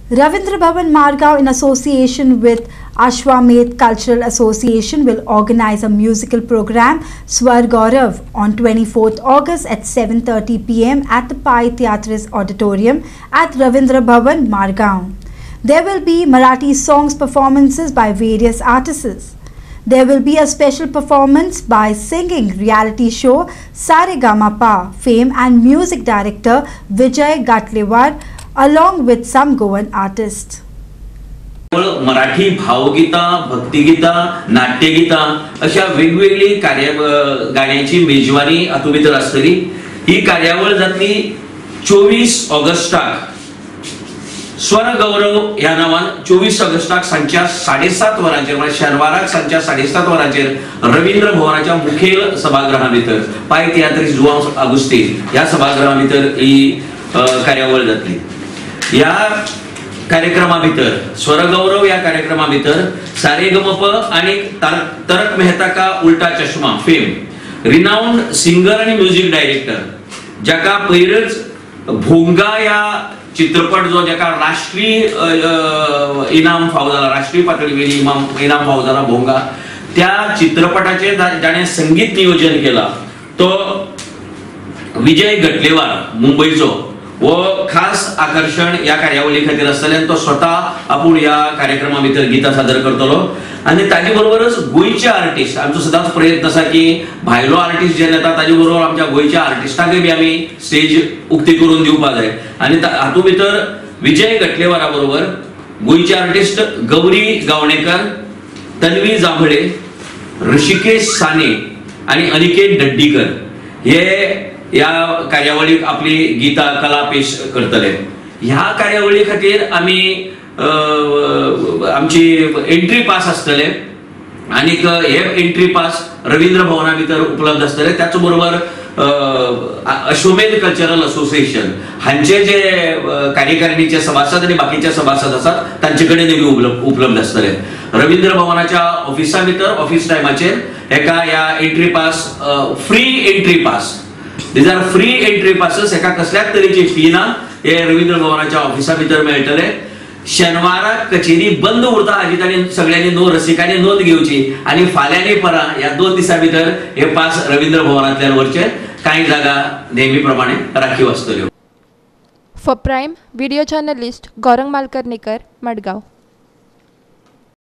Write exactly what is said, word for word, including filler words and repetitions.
Ravindra Bhavan Margao, in association with Ashwamedh Cultural Association, will organize a musical program Swar Gaurav on twenty-fourth August at seven thirty p m at the Pai Theatres Auditorium at Ravindra Bhavan Margao. There will be Marathi songs performances by various artists. There will be a special performance by singing reality show Saregama fame and music director Vijay Gatlewar along with some Goan artists. Marathi भावगीता, Bhaktigita, नाट्यगीता अशा वेगवेगळी कार्य गाण्याची मेजवानी हातूंभितर आसतली. ही कार्यावळ जातली चोवीस ऑगस्टाक स्वर गौरव ह्या नावान चोवीस ऑगस्टाक सांजच्या साडेसात वरांचेर म्हणजे शेनवाराक सांजच्या साडेसात वरांचेर रवींद्र भवनाच्या मुखेल सभागृहा भितर पाय तियात्रीस जुआंव आगुस्ती ह्या सभागृहा भितर ही कार्यावळ जातली. या कार्यक्रमा भितर स्वरगौरव या कार्यक्रमा भितर सारेगमप आणि तारक Mehta Ka Ulta Chashma fame renowned singer आणि म्युझिक डायरेक्टर जाका पयरच भोंगा या चित्रपट जो जाका राष्ट्रीय इनाम फावो जाला, राष्ट्रीय पातळीवेली इनाम फावो जाला भोंगा, त्या चित्रपटाचे जाणे संगीत नियोजन केला तो विजय गटलेवार मुंबईचो व खास आकर्षण या कार्यावळी खातीर आसतले. तो स्वतः आपूण या कार्यक्रमा भितर गीता सादर करतलो आणि ताजे बरोबरच गोयचे आर्टिस्ट आमचो सदांच प्रयत्न आसा की भायलो आर्टिस्ट जे येता ताजे बरोबर आमच्या गोयच्या आर्टिस्टांकय बी आमी स्टेज उक्ती करून दिवपाक जाय. आनी हातूंत भितर विजय गटलेवारा बरोबर गोयचे आर्टिस्ट गौरी गावणेकर, तन्वी जांभळे, ऋषिकेश साने आणि अनिकेत डड्डीकर हे या कार्यावळीक आपली गीता कला पेश करतले. ह्या कार्यावळी खातीर आमी आमची एंट्री पास आसतले आणि हे एंट्री पास रवींद्र भवना भितर उपलब्ध आसतले. त्याच बरोबर अश्वमेध कल्चरल असोसिएशन हांचे जे कार्यकारिणीचे सभासद आणि बाकीचे सभासद असतात तांचे कडेन उपलब्ध आसतले. रवींद्र भवनाच्या ऑफिसा भितर ऑफिस टायमाचेर एका या entry pass free entry pass These are free entry passes. एका कसल्याच तरेची फी ना. हे रवींद्र भवनाच्या ऑफिसा भितर मेळटले. शेनवाराक कचेरी बंद उरता हाजी ताणी सगळ्यांनी नो रसिकांनी नोंद घेवची आणि फाल्यांनी परा ह्या दोन दिसा भितर हे पास रवींद्र भवनांतल्यान व्हरचे. कांय जागा नेहमी प्रमाणे राखीव आसतल्यो. For Prime Video journalist Gaurang Malkarnikar, Madgaon.